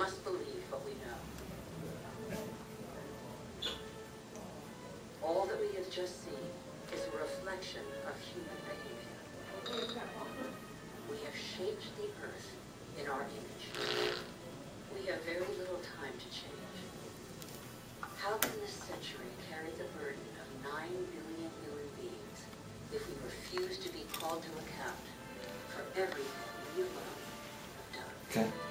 must believe what we know. All that we have just seen is a reflection of human behavior. We have shaped the earth in our image. We have very little time to change. How can this century carry the burden of 9 billion human beings if we refuse to be called to account for everything we alone have done? Okay.